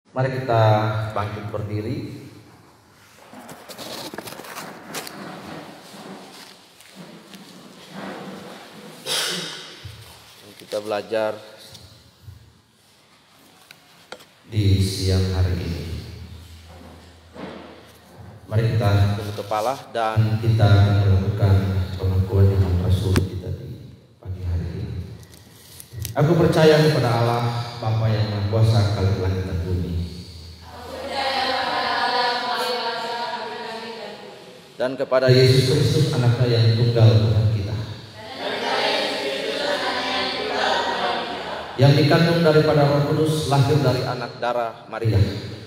Mari kita bangkit berdiri. Kita belajar di siang hari ini. Mari kita tunduk kepala dan kita melakukan pengakuan iman Rasul kita di pagi hari ini. Aku percaya kepada Allah, Bapa yang Maha Kuasa, Khalid langit dan bumi. Dan kepada Yesus Kristus, Anaknya yang tunggal Tuhan kita, yang dikandung daripada Roh Kudus, lahir dari anak darah Maria,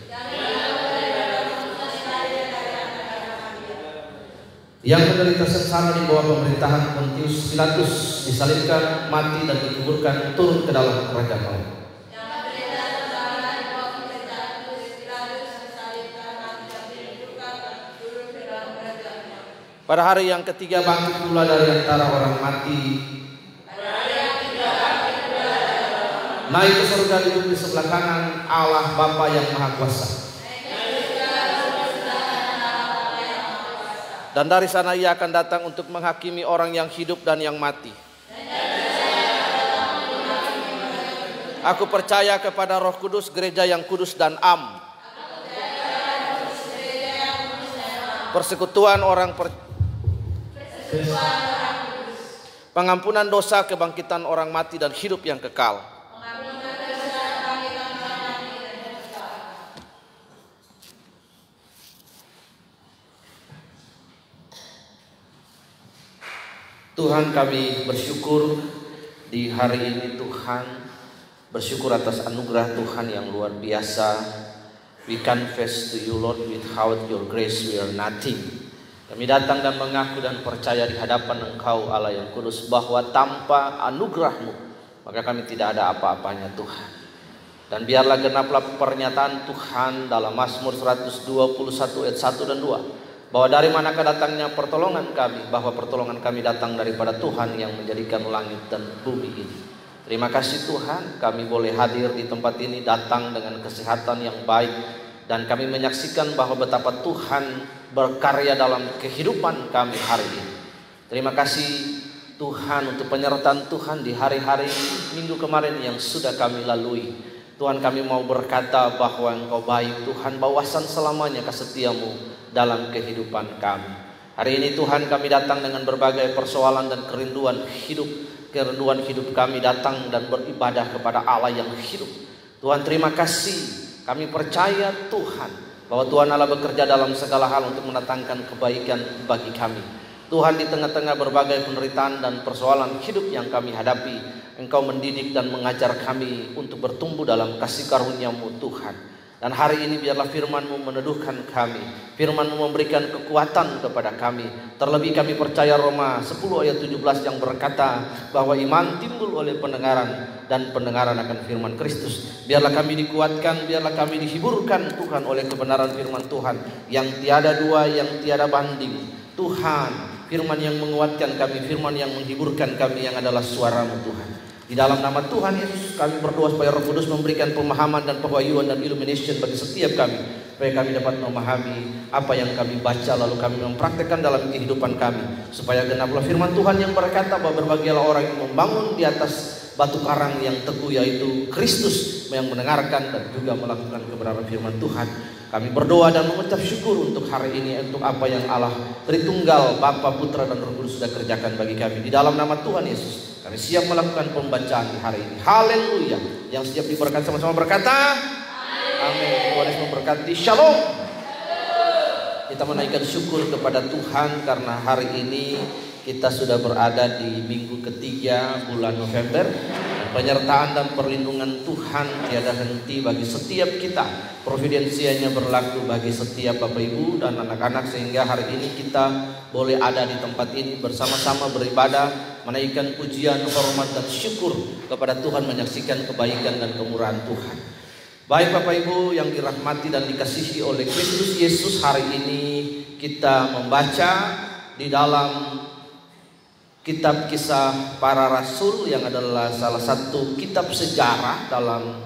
yang menderita sengsara di bawah pemerintahan Pontius Pilatus, disalibkan, mati dan dikuburkan, turun ke dalam kerajaan Allah. Pada hari yang ketiga bangkit pula dari antara orang mati, naik ke surga, duduk di sebelah kanan Allah Bapa yang Maha Kuasa. Dan dari sana Ia akan datang untuk menghakimi orang yang hidup dan yang mati. Aku percaya kepada Roh Kudus, gereja yang kudus dan am, persekutuan orang pengampunan dosa, kebangkitan orang mati dan hidup yang kekal. Tuhan, kami bersyukur di hari ini. Tuhan, bersyukur atas anugerah Tuhan yang luar biasa. We confess to you, Lord, without your grace we are nothing. Kami datang dan mengaku dan percaya di hadapan Engkau Allah yang kudus, bahwa tanpa anugerah-Mu maka kami tidak ada apa-apanya, Tuhan. Dan biarlah genaplah pernyataan Tuhan dalam Mazmur 121 ayat 1 dan 2, bahwa dari manakah datangnya pertolongan kami, bahwa pertolongan kami datang daripada Tuhan yang menjadikan langit dan bumi ini. Terima kasih Tuhan, kami boleh hadir di tempat ini, datang dengan kesehatan yang baik, dan kami menyaksikan bahwa betapa Tuhan berkarya dalam kehidupan kami hari ini. Terima kasih Tuhan untuk penyertaan Tuhan di hari-hari minggu kemarin yang sudah kami lalui. Tuhan, kami mau berkata bahwa Engkau baik Tuhan, bawasan selamanya kesetiamu dalam kehidupan kami. Hari ini Tuhan, kami datang dengan berbagai persoalan dan kerinduan hidup kami, datang dan beribadah kepada Allah yang hidup. Tuhan, terima kasih. Kami percaya Tuhan bahwa Tuhan Allah bekerja dalam segala hal untuk mendatangkan kebaikan bagi kami. Tuhan, di tengah-tengah berbagai penderitaan dan persoalan hidup yang kami hadapi, Engkau mendidik dan mengajar kami untuk bertumbuh dalam kasih karunia-Mu, Tuhan. Dan hari ini biarlah firman-Mu meneduhkan kami, firman-Mu memberikan kekuatan kepada kami. Terlebih kami percaya Roma 10 ayat 17 yang berkata bahwa iman timbul oleh pendengaran, dan pendengaran akan firman Kristus. Biarlah kami dikuatkan, biarlah kami dihiburkan Tuhan oleh kebenaran firman Tuhan yang tiada dua, yang tiada banding. Tuhan, firman yang menguatkan kami, firman yang menghiburkan kami, yang adalah suara-Mu Tuhan. Di dalam nama Tuhan Yesus kami berdoa supaya Roh Kudus memberikan pemahaman dan pewahyuan dan illumination bagi setiap kami, supaya kami dapat memahami apa yang kami baca, lalu kami mempraktekkan dalam kehidupan kami, supaya genaplah firman Tuhan yang berkata bahwa berbahagialah orang yang membangun di atas batu karang yang teguh, yaitu Kristus, yang mendengarkan dan juga melakukan kebenaran firman Tuhan. Kami berdoa dan mengucap syukur untuk hari ini, untuk apa yang Allah Tritunggal, Bapa, Putra dan Roh Kudus sudah kerjakan bagi kami. Di dalam nama Tuhan Yesus kami siap melakukan pembacaan di hari ini. Haleluya. Yang siap diberkati sama-sama berkata amin. Tuhan Yesus memberkati. Shalom. Kita menaikkan syukur kepada Tuhan karena hari ini kita sudah berada di minggu ketiga bulan November. Penyertaan dan perlindungan Tuhan tiada henti bagi setiap kita. Providensianya berlaku bagi setiap Bapak Ibu dan anak-anak, sehingga hari ini kita boleh ada di tempat ini bersama-sama beribadah, menaikkan pujian, hormat dan syukur kepada Tuhan, menyaksikan kebaikan dan kemurahan Tuhan. Baik Bapak Ibu yang dirahmati dan dikasihi oleh Kristus Yesus, hari ini kita membaca di dalam kitab Kisah Para Rasul yang adalah salah satu kitab sejarah dalam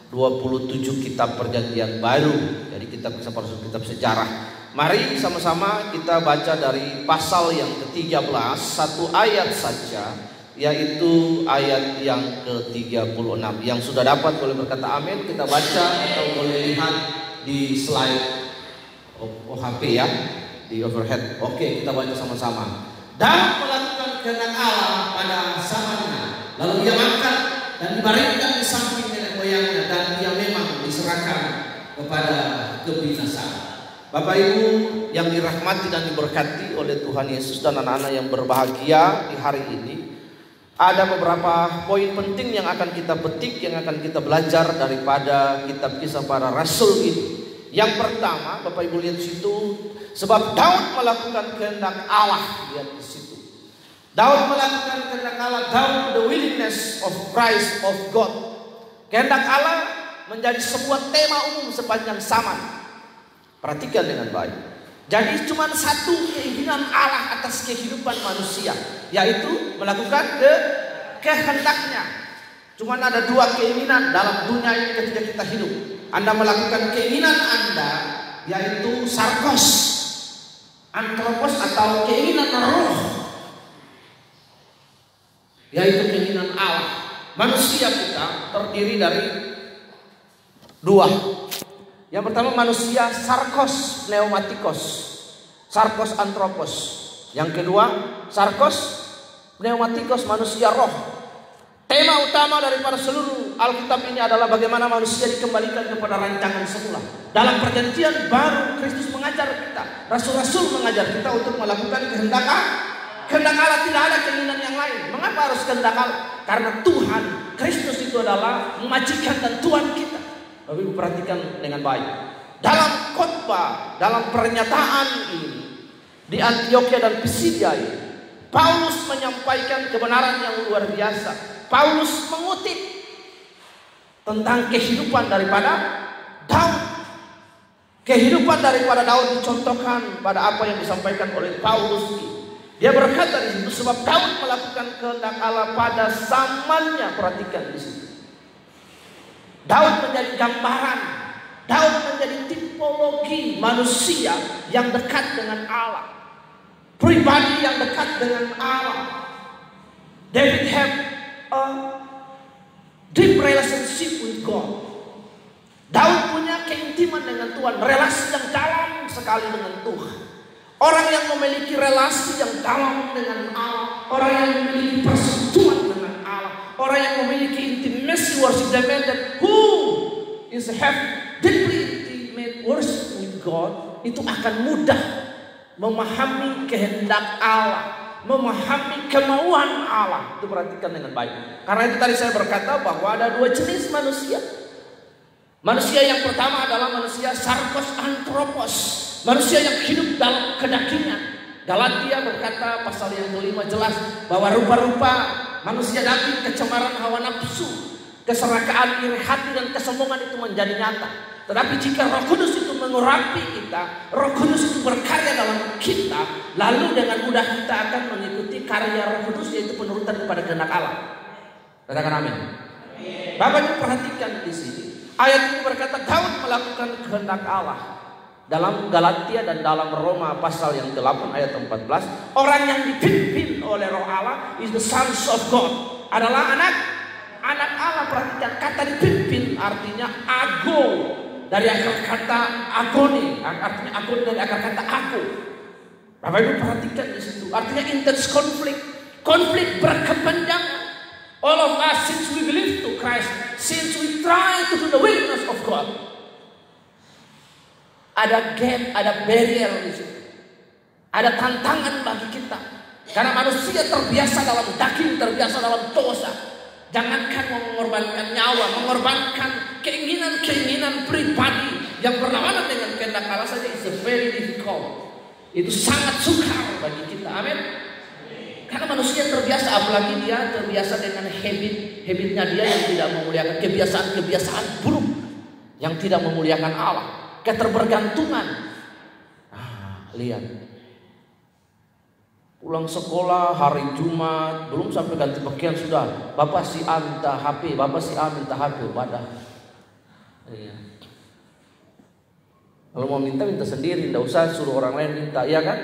27 kitab perjanjian baru. Jadi kitab sejarah. Mari sama-sama kita baca dari pasal yang ke-13, satu ayat saja, yaitu ayat yang ke-36. Yang sudah dapat boleh berkata amin. Kita baca atau boleh lihat di slide OHP ya, di overhead. Oke, kita baca sama-sama. Daud melakukan kehendak Allah pada zamannya, lalu ia makan dan dibaringkan di samping nenek moyangnya, dan ia memang diserahkan kepada kebinasaan. Bapak Ibu yang dirahmati dan diberkati oleh Tuhan Yesus dan anak-anak yang berbahagia di hari ini, ada beberapa poin penting yang akan kita petik, yang akan kita belajar daripada kitab Kisah Para Rasul ini. Yang pertama, Bapak Ibu lihat di situ, sebab Daud melakukan kehendak Allah. Lihat di situ, Daud melakukan kehendak Allah. Daud the willingness of Christ of God. Kehendak Allah menjadi sebuah tema umum sepanjang zaman. Perhatikan dengan baik. Jadi cuma satu keinginan Allah atas kehidupan manusia, yaitu melakukan kehendaknya. Cuma ada dua keinginan dalam dunia ini ketika kita hidup. Anda melakukan keinginan Anda, yaitu sarkos, antropos atau keinginan roh, yaitu keinginan Allah. Manusia kita terdiri dari dua. Yang pertama manusia sarkos pneumatikos, sarkos antropos. Yang kedua sarkos pneumatikos, manusia roh. Tema utama daripada seluruh Alkitab ini adalah bagaimana manusia dikembalikan kepada rancangan semula. Dalam perjanjian baru Kristus mengajar kita, rasul-rasul mengajar kita untuk melakukan kehendak Allah. Tidak ada keinginan yang lain. Mengapa harus kehendak Allah? Karena Tuhan Kristus itu adalah majikan dan Tuhan kita. Tapi perhatikan dengan baik. Dalam khotbah, dalam pernyataan ini di Antioquia dan Pisidia ini, Paulus menyampaikan kebenaran yang luar biasa. Paulus mengutip tentang kehidupan daripada Daud. Kehidupan daripada Daud dicontohkan pada apa yang disampaikan oleh Paulus. Dia berkata di situ, sebab Daud melakukan kehendak Allah pada zamannya. Perhatikan di situ. Daud menjadi gambaran, Daud menjadi tipologi manusia yang dekat dengan Allah, pribadi yang dekat dengan Allah. David have a deep relationship with God. Daud punya keintiman dengan Tuhan, relasi yang dalam sekali dengan Tuhan. Orang yang memiliki relasi yang dalam dengan Allah, orang yang memiliki persetujuan dengan Allah, orang yang memiliki intimacy worship, demanded who is have deeply intimate worship with God, itu akan mudah memahami kehendak Allah, memahami kemauan Allah. Itu perhatikan dengan baik. Karena itu tadi saya berkata bahwa ada dua jenis manusia. Manusia yang pertama adalah manusia sarkos antropos, manusia yang hidup dalam kedagingan. Galatia berkata pasal yang kelima jelas bahwa rupa-rupa manusia daging, kecemaran hawa nafsu, keserakahan, iri hati dan kesombongan itu menjadi nyata. Tetapi jika Roh Kudus itu mengurapi kita, Roh Kudus itu berkarya dalam kita, lalu dengan mudah kita akan mengikuti karya Roh Kudus, yaitu penurutan kepada kehendak Allah. Katakan amin. Bapak Ibu perhatikan di sini. Ayat ini berkata Daud melakukan kehendak Allah. Dalam Galatia dan dalam Roma pasal yang ke-8 ayat 14, orang yang dipimpin oleh Roh Allah is the sons of God, adalah anak Allah. Perhatikan kata dipimpin artinya ago, dari akar kata agoni, artinya agoni dari akar kata ago. Bapak Ibu perhatikan di situ, artinya intense konflik berkepanjangan. All of us, since we believe to Christ, since we try to do the willingness of God, ada gap, ada barrier di situ. Ada tantangan bagi kita. Karena manusia terbiasa dalam daging, terbiasa dalam dosa. Jangankan mengorbankan nyawa, mengorbankan keinginan-keinginan pribadi yang berlawanan dengan kehendak Allah saja, it's very difficult. Itu sangat sukar bagi kita. Amin. Karena manusia terbiasa, apalagi dia terbiasa dengan habitnya dia yang tidak memuliakan, kebiasaan buruk yang tidak memuliakan Allah. Keterbergantungan. Lihat. Pulang sekolah hari Jumat, belum sampai ganti pakaian sudah. Bapak si A minta HP, Bapak si A minta HP, badah. Iya. Kalau mau minta sendiri, tidak usah suruh orang lain minta, ya kan?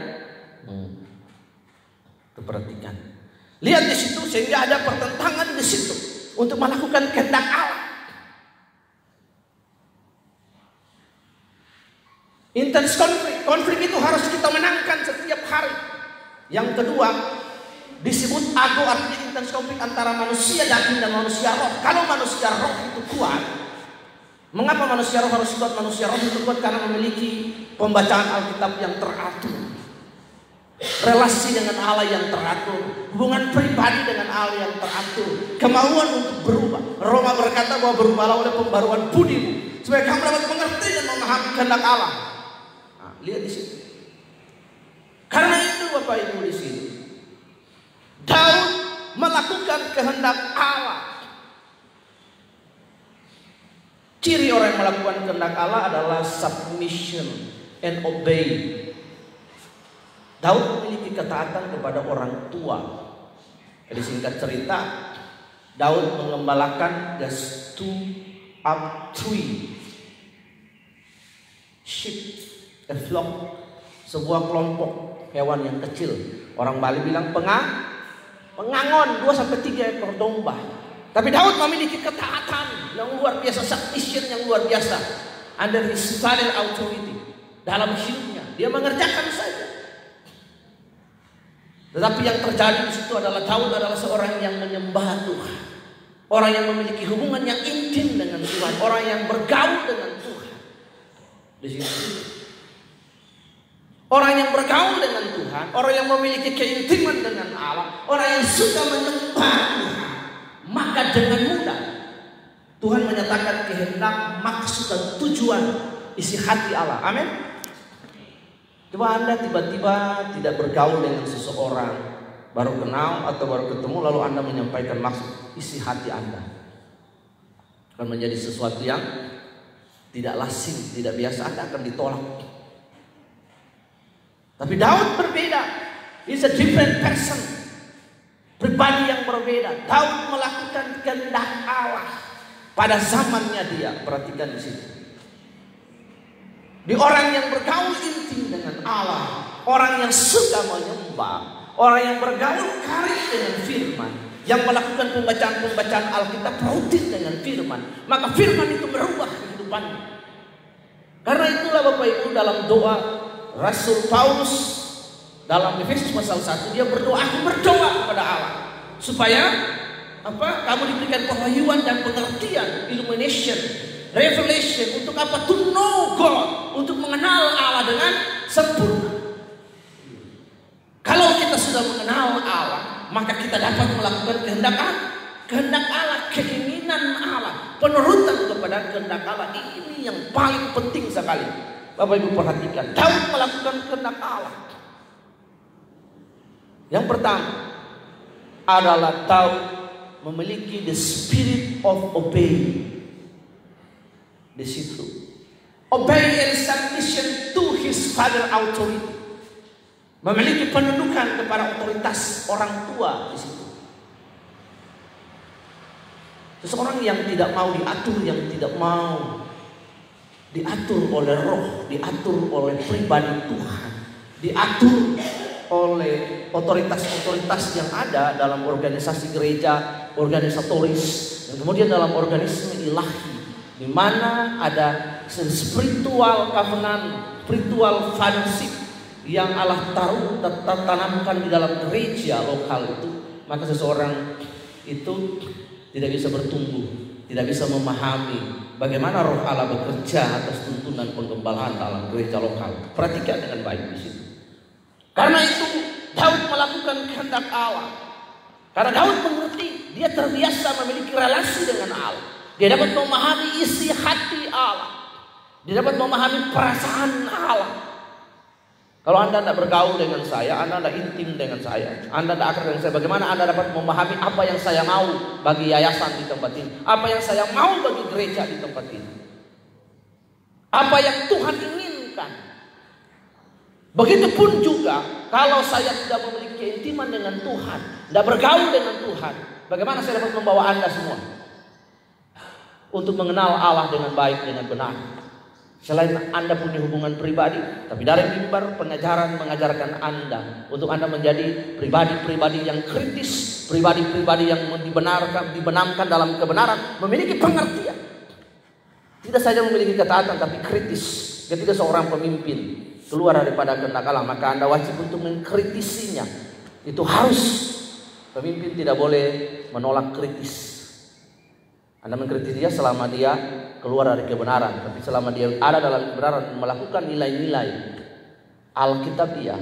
Perhatikan. Lihat di situ sehingga ada pertentangan di situ untuk melakukan kehendak Allah. Intense konflik itu harus kita menangkan setiap hari. Yang kedua, disebut ago, artinya intense konflik antara manusia daging dan manusia roh. Kalau manusia roh itu kuat, mengapa manusia roh harus kuat? Manusia roh itu kuat karena memiliki pembacaan Alkitab yang teratur, relasi dengan Allah yang teratur, hubungan pribadi dengan Allah yang teratur, kemauan untuk berubah. Roma berkata bahwa berubahlah oleh pembaruan budimu supaya kamu dapat mengerti dan memahami kehendak Allah. Nah, lihat di situ. Karena itu Bapak Ibu di sini, Daud melakukan kehendak Allah. Ciri orang yang melakukan kehendak Allah adalah submission and obey. Daud memiliki ketaatan kepada orang tua. Jadi singkat cerita, Daud mengembalakan just 2 up 3 sheep, a flock, sebuah kelompok hewan yang kecil. Orang Bali bilang pengangon 2-3 ekor domba. Tapi Daud memiliki ketaatan yang luar biasa, submission yang luar biasa under his father authority dalam hidupnya. Dia mengerjakan saja. Tetapi yang terjadi di situ adalah Daud adalah seorang yang menyembah Tuhan, orang yang memiliki hubungan yang intim dengan Tuhan, orang yang bergaul dengan Tuhan. Di situ, orang yang bergaul dengan Tuhan, orang yang memiliki keintiman dengan Allah, orang yang suka menyembah Tuhan, maka dengan mudah Tuhan menyatakan kehendak, maksud dan tujuan isi hati Allah. Amin. Coba Anda tiba-tiba tidak bergaul dengan seseorang, baru kenal atau baru ketemu, lalu Anda menyampaikan maksud isi hati Anda, akan menjadi sesuatu yang tidak lazim, tidak biasa. Anda akan ditolak. Tapi Daud berbeda. He's a different person, pribadi yang berbeda. Daud melakukan kehendak Allah pada zamannya dia. Perhatikan di situ. Di orang yang bergaul intim dengan Allah, orang yang suka menyembah, orang yang bergaul karib dengan firman, yang melakukan pembacaan Alkitab rutin dengan firman, maka firman itu merubah kehidupannya. Karena itulah Bapak Ibu, dalam doa Rasul Paulus dalam Efesus pasal 1, dia berdoa kepada Allah supaya kamu diberikan pewahyuan dan pengertian, illumination, revelation. Untuk apa? To know God, untuk mengenal Allah dengan sempurna. Kalau kita sudah mengenal Allah, maka kita dapat melakukan kehendak Allah, keinginan Allah, penurutan kepada kehendak Allah. Ini yang paling penting sekali. Bapak Ibu perhatikan, Daud melakukan kehendak Allah. Yang pertama adalah Daud memiliki the spirit of obeying. Di situ, obey and submission to his father authority, memiliki penundukan kepada otoritas orang tua. Di situ, seseorang yang tidak mau diatur, yang tidak mau diatur oleh roh, diatur oleh pribadi Tuhan, diatur oleh otoritas-otoritas yang ada dalam organisasi gereja, organisatoris, dan kemudian dalam organisme ilahi, di mana ada spiritual covenant, spiritual fellowship yang Allah tanamkan di dalam gereja lokal itu, maka seseorang itu tidak bisa bertumbuh, tidak bisa memahami bagaimana roh Allah bekerja atas tuntunan penggembalaan dalam gereja lokal. Perhatikan dengan baik di situ. Karena itu Daud melakukan kehendak Allah. Karena Daud mengerti, dia terbiasa memiliki relasi dengan Allah. Dia dapat memahami isi hati Allah. Dia dapat memahami perasaan Allah. Kalau Anda tidak bergaul dengan saya, Anda tidak intim dengan saya, Anda tidak akrab dengan saya, bagaimana Anda dapat memahami apa yang saya mau bagi yayasan di tempat ini, apa yang saya mau bagi gereja di tempat ini, apa yang Tuhan inginkan. Begitupun juga kalau saya tidak memiliki keintiman dengan Tuhan, tidak bergaul dengan Tuhan, bagaimana saya dapat membawa Anda semua untuk mengenal Allah dengan baik, dengan benar. Selain Anda punya hubungan pribadi, tapi dari mimbar pengajaran mengajarkan Anda untuk Anda menjadi pribadi-pribadi yang kritis, pribadi-pribadi yang dibenamkan dalam kebenaran, memiliki pengertian. Tidak saja memiliki ketaatan, tapi kritis. Ketika seorang pemimpin keluar daripada kehendak Allah, maka Anda wajib untuk mengkritisinya. Itu harus. Pemimpin tidak boleh menolak kritis. Anda mengkritisi dia selama dia keluar dari kebenaran. Tapi selama dia ada dalam kebenaran, melakukan nilai-nilai Alkitabiah,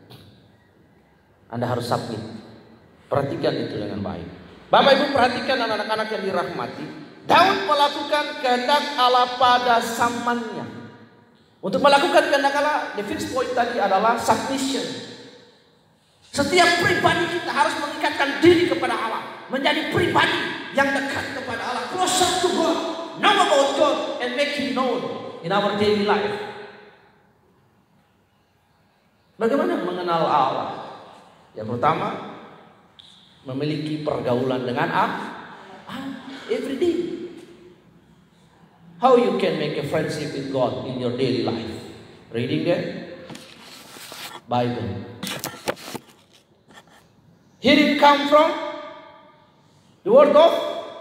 Anda harus submit. Perhatikan itu dengan baik. Bapak Ibu perhatikan anak-anak yang dirahmati. Daud melakukan kehendak Allah pada zamannya. Untuk melakukan kehendak Allah, the first point tadi adalah submission. Setiap pribadi kita harus mengikatkan diri kepada Allah, menjadi pribadi yang dekat kepada Allah, closer to God, know about God and make Him known in our daily life. Bagaimana mengenal Allah? Yang pertama, memiliki pergaulan dengan Allah every day. How you can make a friendship with God in your daily life? Reading the Bible. Hearing come from the word of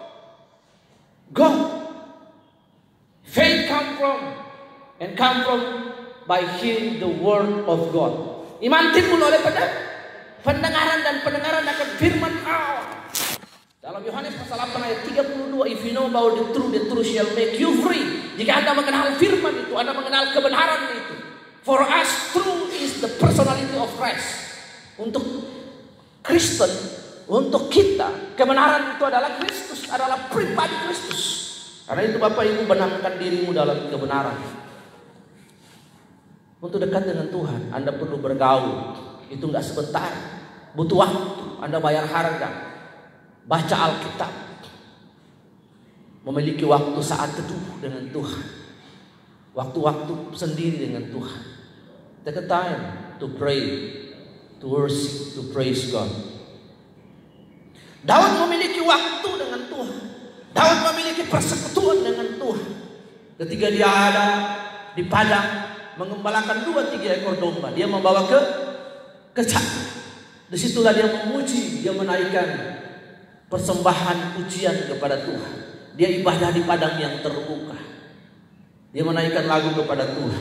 God. Faith come from by hearing the word of God. Iman timbul oleh pendengaran dan pendengaran akan firman Allah. Dalam Yohanes pasal 8 ayat 32, if you know about the truth shall make you free. Jika Anda mengenal firman itu, Anda mengenal kebenaran itu. For us, truth is the personality of Christ. Untuk Kristen, untuk kita, kebenaran itu adalah Kristus, adalah pribadi Kristus. Karena itu Bapak Ibu, benamkan dirimu dalam kebenaran. Untuk dekat dengan Tuhan, Anda perlu bergaul. Itu enggak sebentar, butuh waktu. Anda bayar harga. Baca Alkitab. Memiliki waktu saat teduh dengan Tuhan. Waktu-waktu sendiri dengan Tuhan. Take a time to pray, to worship, to praise God. Daud memiliki waktu dengan Tuhan. Daud memiliki persekutuan dengan Tuhan. Ketika dia ada di padang mengembalakan 2-3 ekor domba, dia membawa ke kecak. Disitulah dia memuji, dia menaikkan persembahan pujian kepada Tuhan. Dia ibadah di padang yang terbuka. Dia menaikkan lagu kepada Tuhan.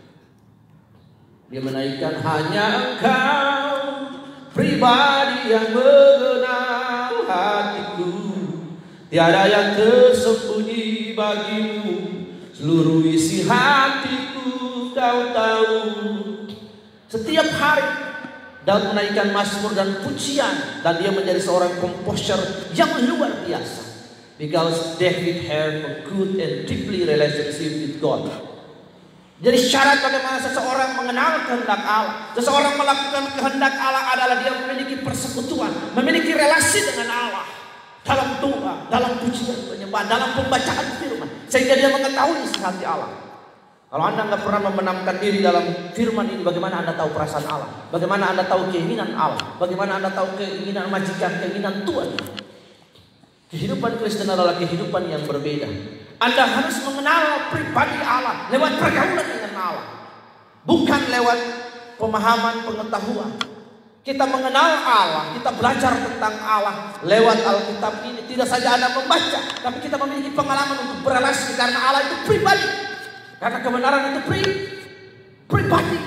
Dia menaikkan hanya Engkau pribadi yang mengenal hatiku. Tiada yang tersembunyi bagimu. Seluruh isi hatiku Kau tahu. Setiap hari Daud menaikkan mazmur dan pujian, dan dia menjadi seorang komposer yang luar biasa. Because David had a good and deeply relationship with God. Jadi syarat bagaimana seseorang mengenal kehendak Allah, seseorang melakukan kehendak Allah adalah dia memiliki persekutuan, memiliki relasi dengan Allah dalam doa, dalam pujian penyembahan, dalam pembacaan firman, sehingga dia mengetahui isi hati Allah. Kalau Anda nggak pernah membenamkan diri dalam firman ini, bagaimana Anda tahu perasaan Allah? Bagaimana Anda tahu keinginan Allah? Bagaimana Anda tahu keinginan majikan, keinginan Tuhan? Kehidupan Kristen adalah kehidupan yang berbeda. Anda harus mengenal pribadi Allah lewat pergaulan dengan Allah, bukan lewat pemahaman pengetahuan. Kita mengenal Allah, kita belajar tentang Allah lewat Alkitab ini. Tidak saja Anda membaca, tapi kita memiliki pengalaman untuk berelasi karena Allah itu pribadi. Karena kebenaran itu pribadi.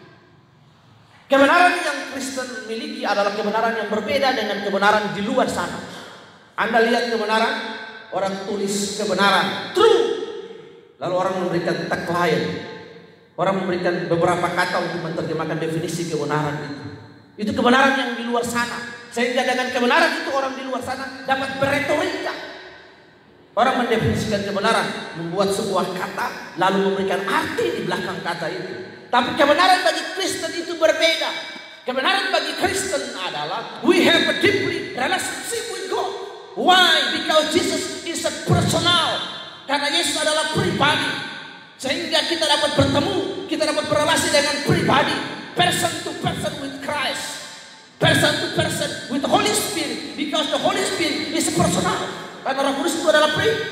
Kebenaran yang Kristen miliki adalah kebenaran yang berbeda dengan kebenaran di luar sana. Anda lihat kebenaran, orang tulis kebenaran, true. Lalu orang memberikan tagline. Orang memberikan beberapa kata untuk menerjemahkan definisi kebenaran itu. Itu kebenaran yang di luar sana. Sehingga dengan kebenaran itu orang di luar sana dapat berretorika. Orang mendefinisikan kebenaran, membuat sebuah kata, lalu memberikan arti di belakang kata itu. Tapi kebenaran bagi Kristen itu berbeda. Kebenaran bagi Kristen adalah we have a deeply relationship with God. Why? Because Jesus is a personal. Karena Yesus adalah pribadi. Sehingga kita dapat bertemu, kita dapat berrelasi dengan pribadi. Person to person with Christ. Person to person with the Holy Spirit. Because the Holy Spirit is personal. Karena Roh Kudus itu adalah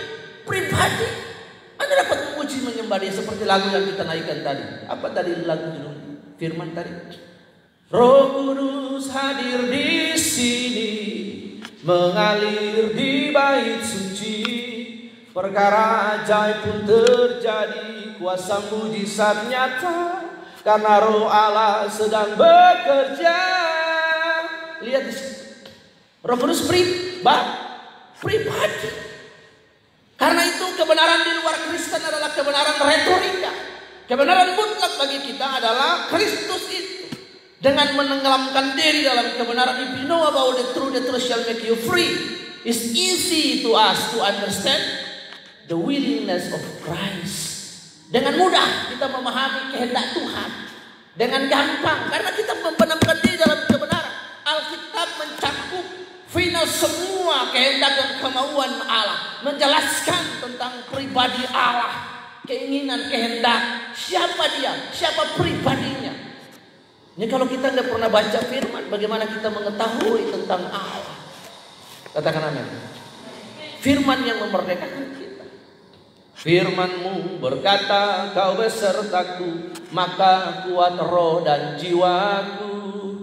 pribadi. Anda dapat memuji menyembah Dia seperti lagu yang kita naikkan tadi. Apa tadi lagu judul firman tadi? Roh Kudus hadir di sini, mengalir di bait suci. Perkara ajaib pun terjadi, kuasa mujizat nyata, karena Roh Allah sedang bekerja. Lihat di situ. Roh Kudus pribadi. Karena itu kebenaran di luar Kristen adalah kebenaran retorika. Kebenaran mutlak bagi kita adalah Kristus itu. Dengan menenggelamkan diri dalam kebenaran. If you know about the truth shall make you free. It's easy to us to understand the willingness of Christ. Dengan mudah kita memahami kehendak Tuhan. Dengan gampang. Karena kita membenamkan diri dalam kebenaran. Alkitab mencakup final semua kehendak dan kemauan Allah. Menjelaskan tentang pribadi Allah. Keinginan, kehendak. Siapa Dia? Siapa pribadinya? Ini kalau kita tidak pernah baca firman, bagaimana kita mengetahui tentang Allah? Katakan amin. Firman yang memerdekakan kita. Firman-Mu berkata, Kau besertaku, maka kuat roh dan jiwaku.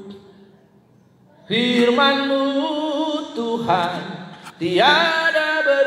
Firman-Mu Tuhan tiada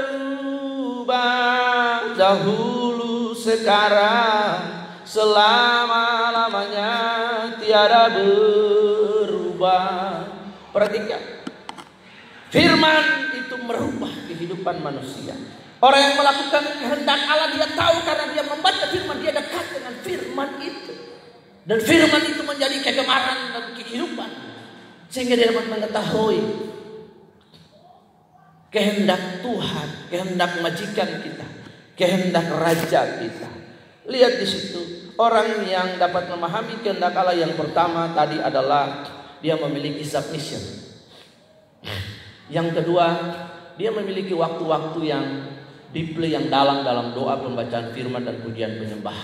berubah, dahulu sekarang selama-lamanya tiada berubah. Perhatikan, firman itu merubah kehidupan manusia. Orang yang melakukan kehendak Allah, dia tahu karena dia membaca firman, dia dekat dengan firman itu. Dan firman itu menjadi kegemaran dan kehidupan. Sehingga dia dapat mengetahui kehendak Tuhan, kehendak majikan kita, kehendak raja kita. Lihat di situ, orang yang dapat memahami kehendak Allah yang pertama tadi adalah dia memiliki submission. Yang kedua, dia memiliki waktu-waktu yang deeply, yang dalam doa, pembacaan firman dan pujian penyembah.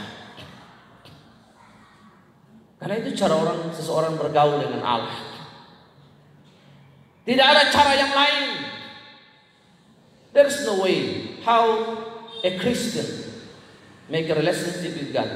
Karena itu cara seseorang bergaul dengan Allah. Tidak ada cara yang lain. There's no way how a Christian make a relationship with God.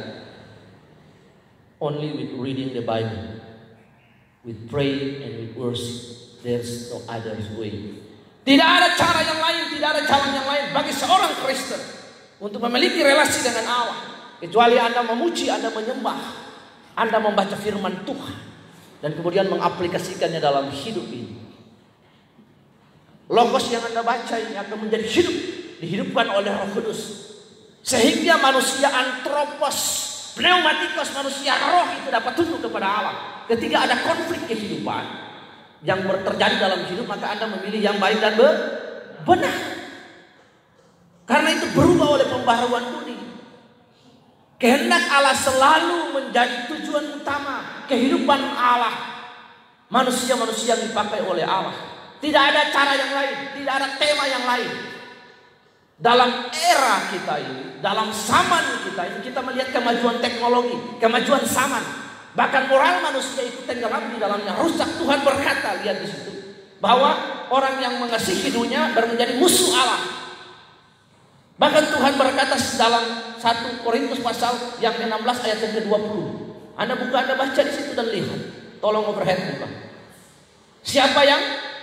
Only with reading the Bible, with pray and with worship. There's no other way. Tidak ada cara yang lain, tidak ada jalan yang lain bagi seorang Kristen untuk memiliki relasi dengan Allah, kecuali Anda memuji, Anda menyembah, Anda membaca firman Tuhan, dan kemudian mengaplikasikannya dalam hidup ini. Logos yang Anda baca ini akan menjadi hidup, dihidupkan oleh Roh Kudus, sehingga manusia antropos, pneumatikos, manusia roh itu dapat tunduk kepada Allah. Ketika ada konflik kehidupan yang terjadi dalam hidup, maka Anda memilih yang baik dan benar. Karena itu berubah oleh pembaharuan budi. Kehendak Allah selalu menjadi tujuan utama kehidupan Allah. Manusia-manusia yang dipakai oleh Allah. Tidak ada cara yang lain, tidak ada tema yang lain. Dalam era kita ini, dalam zaman kita ini, kita melihat kemajuan teknologi, kemajuan zaman. Bahkan moral manusia itu tenggelam di dalamnya, rusak. Tuhan berkata, lihat di situ, bahwa orang yang mengasihi dunia menjadi musuh Allah. Bahkan Tuhan berkata dalam 1 Korintus pasal yang ke-16 ayat yang ke-20. Anda buka, Anda baca di situ dan lihat. Tolong overhead buka. Siapa yang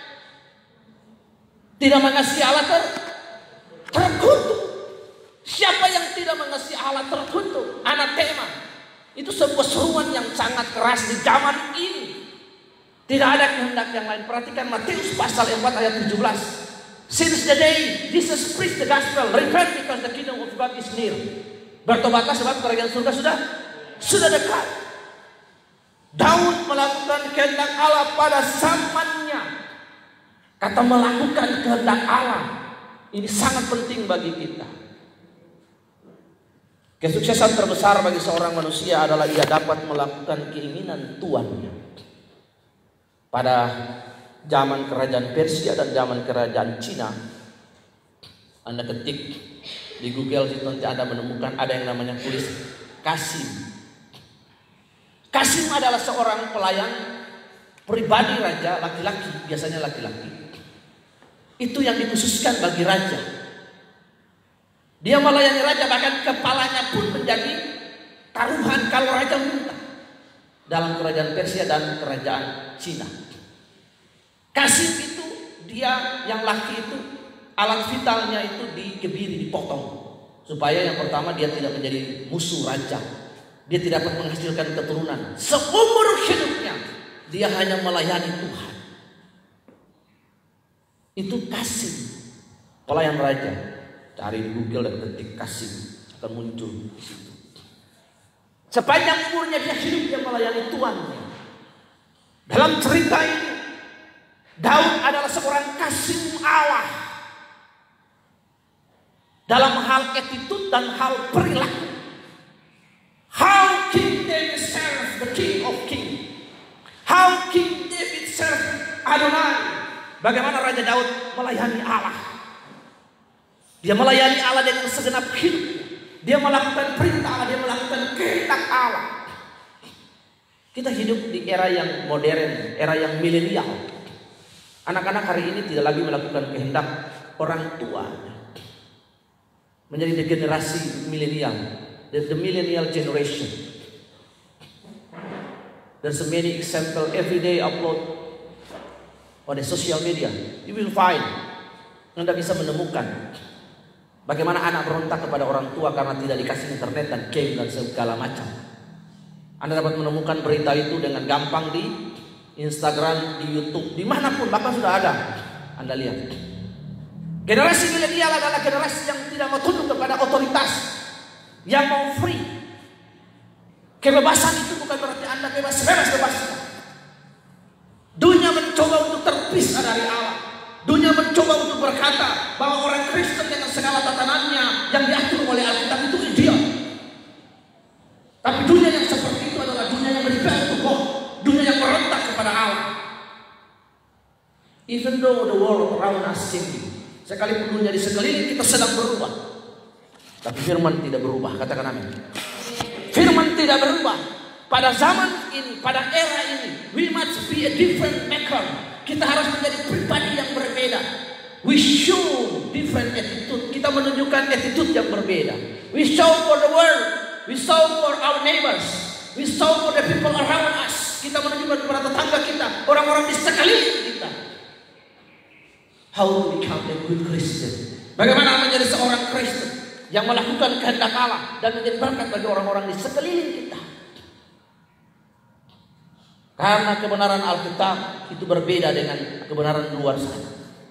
tidak mengasihi Allah terkutuk. Siapa yang tidak mengasihi Allah terkutuk, anatema. Itu sebuah seruan yang sangat keras di zaman ini. Tidak ada kehendak yang lain. Perhatikan Matius pasal 4 ayat 17. Since the day Jesus preached the gospel, repent because the kingdom of God is near. Bertobatlah sebab kerajaan surga sudah dekat. Daud melakukan kehendak Allah pada zamannya. Kata melakukan kehendak Allah ini sangat penting bagi kita. Kesuksesan terbesar bagi seorang manusia adalah ia dapat melakukan keinginan tuannya. Pada zaman kerajaan Persia dan zaman kerajaan Cina, Anda ketik di Google itu nanti Anda menemukan ada yang namanya tulis Kasim. Kasim adalah seorang pelayan pribadi raja, laki-laki, biasanya laki-laki. Itu yang dikhususkan bagi raja. Dia melayani raja, bahkan kepalanya pun menjadi taruhan kalau raja minta. Dalam kerajaan Persia dan kerajaan Cina. Kasim itu, dia yang laki itu, alat vitalnya itu dikebiri, dipotong. Supaya yang pertama dia tidak menjadi musuh raja. Dia tidak dapat menghasilkan keturunan. Seumur hidupnya dia hanya melayani Tuhan. Itu Kasim, pelayan raja. Cari di Google dan ketik Kasim, akan muncul di situ. Sepanjang umurnya dia hidup, dia melayani Tuhannya. Dalam cerita ini, Daud adalah seorang Kasim Allah. Dalam hal attitude dan hal perilaku. How King David served the King of Kings. How King David served Adonai. Bagaimana Raja Daud melayani Allah. Dia melayani Allah dengan segenap hidup. Dia melakukan perintah Allah, dia melakukan kehendak Allah. Kita hidup di era yang modern, era yang milenial. Anak-anak hari ini tidak lagi melakukan kehendak orang tua. Menjadi generasi milenial, the millennial generation. There's so many example every day upload on the social media. You will find, Anda bisa menemukan bagaimana anak berontak kepada orang tua karena tidak dikasih internet dan game dan segala macam. Anda dapat menemukan berita itu dengan gampang di Instagram, di YouTube, dimanapun, bahkan sudah ada. Anda lihat. Generasi milenial adalah generasi yang tidak mau tunduk kepada otoritas, yang mau free. Kebebasan itu bukan berarti Anda bebas. Dunia mencoba untuk terpisah dari Allah. Dunia mencoba untuk berkata bahwa orang Kristen dengan segala tatanannya yang diatur oleh Alkitab itu ideal. Tapi dunia yang seperti itu adalah dunia yang rebel to God, dunia yang merontak kepada Allah. Even though the world around us changing, sekalipun dunia di sekeliling kita sedang berubah, tapi firman tidak berubah. Katakan amin. Firman tidak berubah. Pada zaman ini, pada era ini, we must be a different maker. Kita harus menjadi pribadi yang berbeda. We show different attitude. Kita menunjukkan attitude yang berbeda. We show for the world. We show for our neighbors. We show for the people around us. Kita menunjukkan kepada tetangga kita, orang-orang di sekeliling kita. How to become a good Christian. Bagaimana menjadi seorang Kristen yang melakukan kehendak Allah dan menjadi berkat bagi orang-orang di sekeliling kita. Karena kebenaran Alkitab itu berbeda dengan kebenaran luar sana.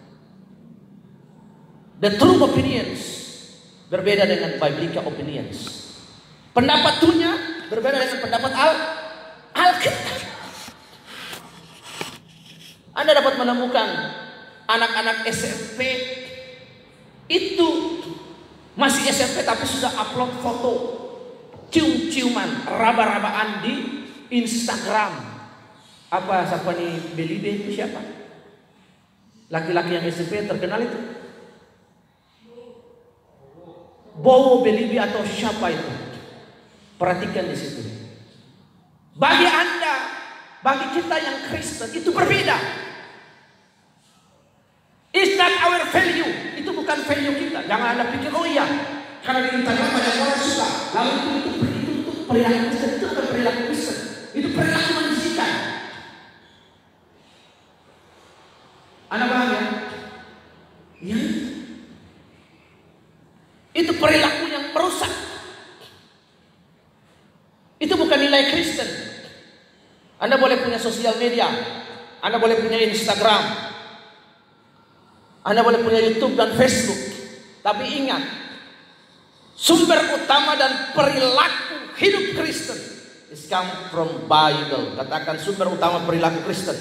The true opinions berbeda dengan biblical opinions. Pendapat dunia berbeda dengan pendapat Alkitab. Anda dapat menemukan anak-anak SMP itu masih SMP tapi sudah upload foto cium-ciuman, raba-rabaan di Instagram. Siapa nih Belibe itu siapa? Laki-laki yang SMP terkenal itu. Bowo Belibe atau siapa itu? Perhatikan di situ. Bagi Anda, bagi kita yang Kristen itu berbeda. It's not our value. Itu bukan value kita. Jangan Anda pikir, oh iya, karena di Instagram banyak orang suka. Lalu itu perilaku Kristen. Itu bukan perilaku Kristen. Itu perilaku manusia. Anda paham ya? Ya. Itu perilaku yang merusak. Itu bukan nilai Kristen. Anda boleh punya sosial media, Anda boleh punya Instagram, Anda boleh punya YouTube dan Facebook. Tapi ingat, sumber utama dan perilaku hidup Kristen is come from Bible. Katakan sumber utama perilaku Kristen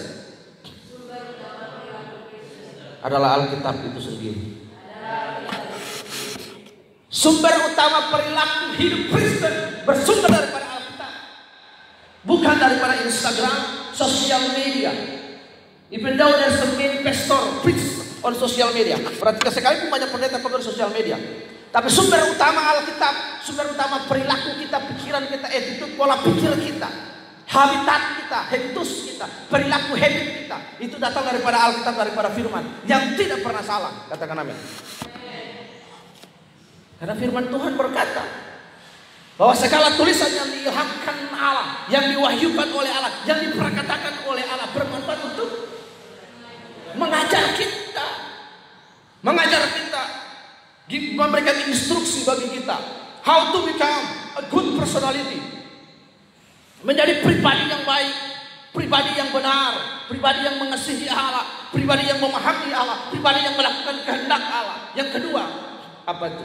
adalah Alkitab itu sendiri. Sumber utama perilaku hidup Kristen bersumber daripada Alkitab, bukan daripada Instagram, sosial media. Even though there's so many pastor preach on social media, berarti sekalipun banyak pendeta pakai sosial media, tapi sumber utama Alkitab, sumber utama perilaku kita, pikiran kita, attitude, pola pikir kita, habitat kita, habitus kita, perilaku habit kita, itu datang daripada Alkitab, daripada firman yang tidak pernah salah. Katakan amin. Karena firman Tuhan berkata bahwa segala tulisan yang diilhamkan Allah, yang diwahyukan oleh Allah, yang diperkatakan oleh Allah bermanfaat untuk mengajar kita, memberikan instruksi bagi kita how to become a good personality, menjadi pribadi yang baik, pribadi yang benar, pribadi yang mengasihi Allah, pribadi yang memahami Allah, pribadi yang melakukan kehendak Allah. Yang kedua, apa itu?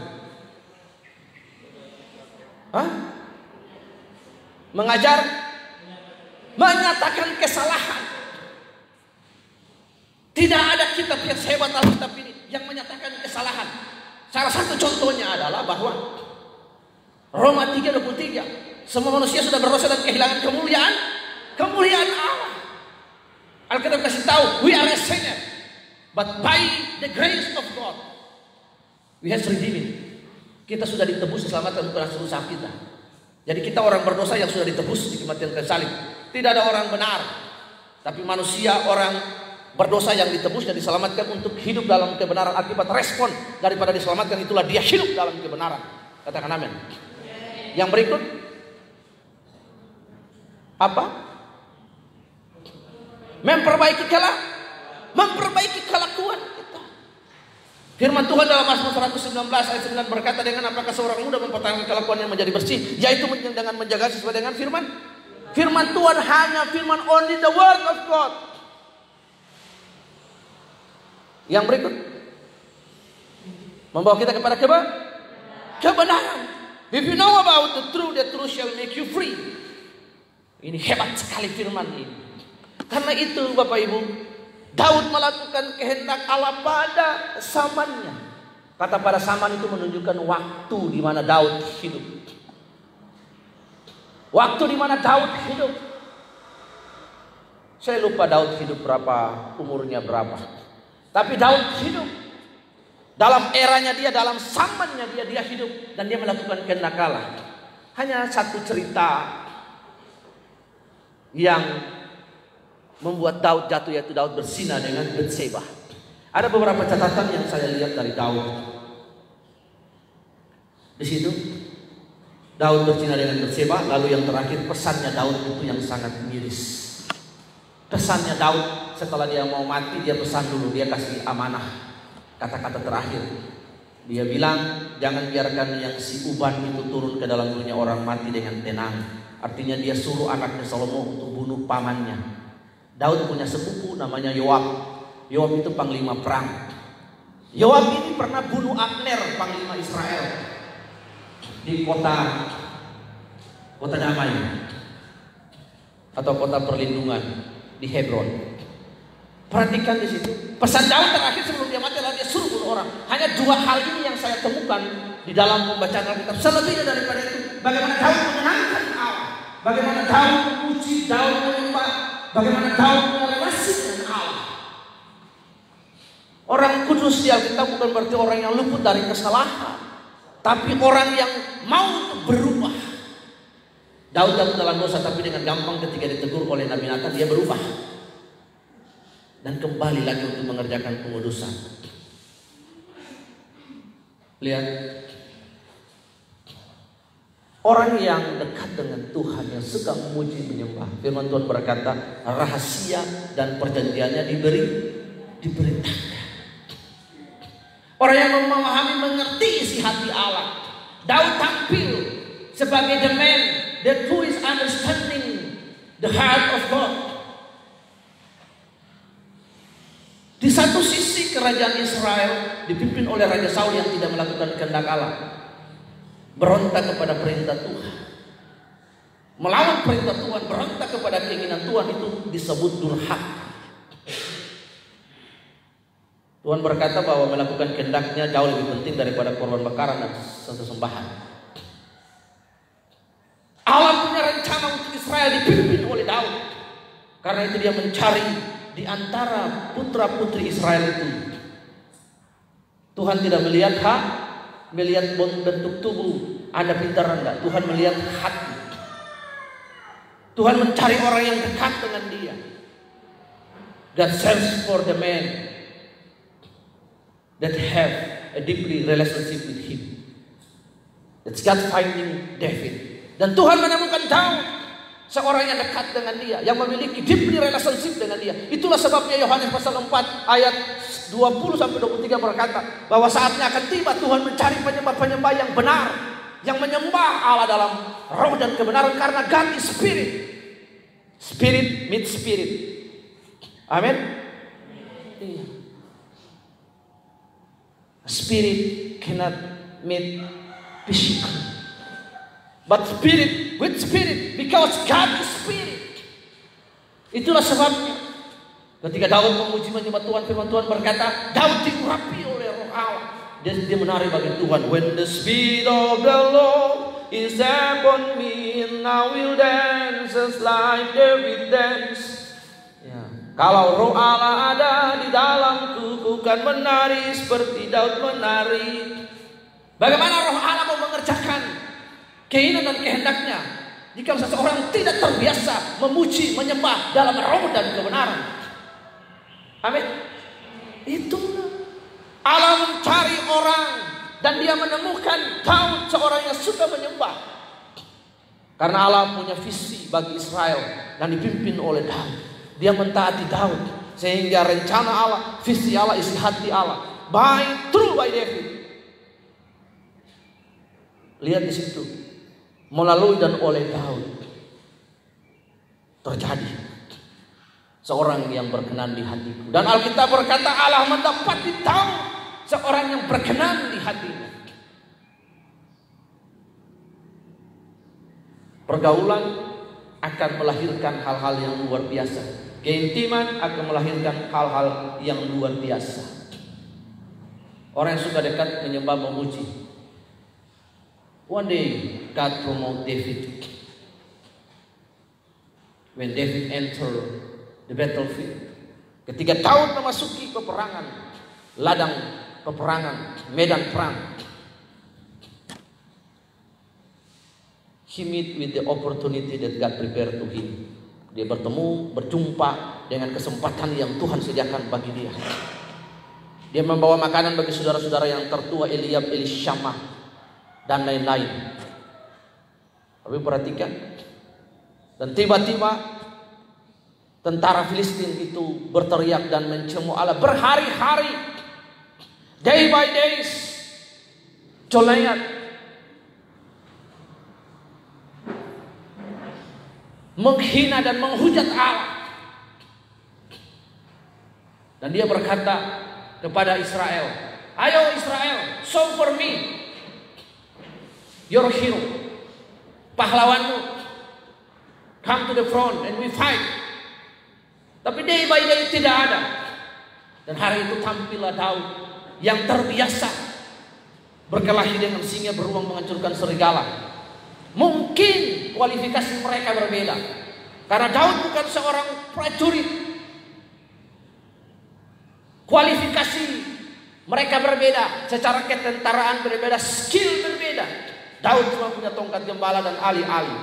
Mengajar, menyatakan kesalahan. Tidak ada kitab yang sehebat Alkitab ini yang menyatakan kesalahan. Salah satu contohnya adalah bahwa Roma 3:23, semua manusia sudah berdosa dan kehilangan kemuliaan Allah. Alkitab kasih tahu, we are a sinner, but by the grace of God we have redeemed. Kita sudah ditebus, diselamatkan untuk dosa kita. Jadi kita orang berdosa yang sudah ditebus di kematian kayu salib. Tidak ada orang benar, tapi manusia orang berdosa yang ditebus dan diselamatkan untuk hidup dalam kebenaran. Akibat respon daripada diselamatkan itulah dia hidup dalam kebenaran. Katakan amin. Yang berikut apa? Memperbaiki kelakuan kita. Firman Tuhan dalam Mazmur 119 ayat 9 berkata, dengan apakah seorang muda mempertahankan kelakuannya menjadi bersih, yaitu dengan menjaga sesuai dengan firman Tuhan. Hanya firman, only the word of God. Yang berikut membawa kita kepada kebenaran. If you know about the truth shall make you free. Ini hebat sekali firman ini. Karena itu Bapak Ibu, Daud melakukan kehendak Allah pada zamannya. Kata pada zaman itu menunjukkan waktu di mana Daud hidup. Waktu di mana Daud hidup. Saya lupa Daud hidup berapa, umurnya berapa. Tapi Daud hidup dalam eranya dia, dalam zamannya dia hidup dan dia melakukan kehendak Allah. Hanya satu cerita yang membuat Daud jatuh, yaitu Daud berzina dengan Batseba. Ada beberapa catatan yang saya lihat dari Daud. Di situ Daud berzina dengan Batseba, lalu yang terakhir pesannya Daud itu yang sangat miris. Pesannya Daud setelah dia mau mati, dia pesan dulu, dia kasih amanah. Kata-kata terakhir dia bilang, jangan biarkan yang si uban itu turun ke dalam dunia orang mati dengan tenang. Artinya dia suruh anaknya Salomo untuk bunuh pamannya. Daud punya sepupu namanya Yoab. Yoab itu panglima perang. Yoab ini pernah bunuh Abner, panglima Israel, di kota damai atau kota perlindungan di Hebron. Perhatikan di situ. Pesan Daud terakhir sebelum dia mati adalah dia suruh bunuh orang. Hanya dua hal ini yang saya temukan di dalam pembacaan Alkitab. Selebihnya daripada itu, bagaimana Daud menyenangkan Allah, bagaimana Daud memuji, Daud menyembah, bagaimana Daud punya relasi dengan Allah. Orang kudus di Alkitab bukan berarti orang yang luput dari kesalahan, tapi orang yang mau untuk berubah. Daud jatuh dalam dosa, tapi dengan gampang ketika ditegur oleh Nabi Nathan dia berubah dan kembali lagi untuk mengerjakan pengudusan. Lihat, orang yang dekat dengan Tuhan, yang suka memuji menyembah, firman Tuhan berkata rahasia dan perjanjiannya diberitakan. Orang yang memahami, mengerti isi hati Allah. Daud tampil sebagai the man that who is understanding the heart of God. Di satu sisi kerajaan Israel dipimpin oleh Raja Saul yang tidak melakukan kehendak Allah, berontak kepada perintah Tuhan, melawan perintah Tuhan, berontak kepada keinginan Tuhan, itu disebut durhaka. Tuhan berkata bahwa melakukan kehendaknya jauh lebih penting daripada korban bakaran dan sesembahan. Allah punya rencana untuk Israel dipimpin oleh Daud. Karena itu dia mencari di antara putra-putri Israel itu. Tuhan tidak melihat melihat bentuk tubuh, ada pintar enggak. Tuhan melihat hati. Tuhan mencari orang yang dekat dengan dia. God search for the man that have a deeply relationship with him. It's God finding David. Dan Tuhan menemukan Daud, seorang yang dekat dengan dia, yang memiliki deep relationship dengan dia. Itulah sebabnya Yohanes pasal 4 ayat 20-23 berkata bahwa saatnya akan tiba Tuhan mencari penyembah-penyembah yang benar, yang menyembah Allah dalam roh dan kebenaran, karena God is spirit. Spirit meets spirit. Amin. Iya. Spirit cannot meet physical, but spirit with spirit, because God is spirit. Itulah sebabnya ketika Daud memuji menyembah Tuhan, firman Tuhan berkata, Daud diurapi oleh roh Allah. Dia menari bagi Tuhan. When the spirit of the Lord is upon me, and I will dance just like David dance. Kalau roh Allah ada di dalamku, ku kan menari seperti Daud menari. Bagaimana roh Allah mau mengerjakan keinginan dan kehendaknya jika seseorang tidak terbiasa memuji, menyembah dalam roh dan kebenaran? Amin. Itulah Allah mencari orang, dan dia menemukan Daud, seorang yang suka menyembah. Karena Allah punya visi bagi Israel dan dipimpin oleh Daud. Dia mentaati Daud, sehingga rencana Allah, visi Allah, isi hati Allah through by David. Lihat di situ, melalui dan oleh Daud terjadi seorang yang berkenan di hatiku. Dan Alkitab berkata Allah mendapati Daud, seorang yang berkenan di hatinya. Pergaulan akan melahirkan hal-hal yang luar biasa. Keintiman akan melahirkan hal-hal yang luar biasa. Orang yang suka dekat menyembah, memuji. One day God promote David. When David enter the battlefield, ketika Daud memasuki peperangan, ladang peperangan, medan perang, he meet with the opportunity that God prepared to him. Dia bertemu, berjumpa dengan kesempatan yang Tuhan sediakan bagi dia. Dia membawa makanan bagi saudara-saudara yang tertua, Eliab, Elishama, dan lain-lain. Tapi perhatikan, dan tiba-tiba tentara Filistin itu berteriak dan mencemooh Allah berhari-hari, day by days, Goliat menghina dan menghujat Allah. Dan dia berkata kepada Israel, ayo Israel, show for me your hero, pahlawanmu, come to the front and we fight. Tapi day by day tidak ada. Dan hari itu tampillah Daud yang terbiasa berkelahi dengan singa beruang, menghancurkan serigala. Mungkin kualifikasi mereka berbeda, karena Daud bukan seorang prajurit. Kualifikasi mereka berbeda, secara ketentaraan berbeda, skill berbeda. Daud cuma punya tongkat gembala dan alih-alih.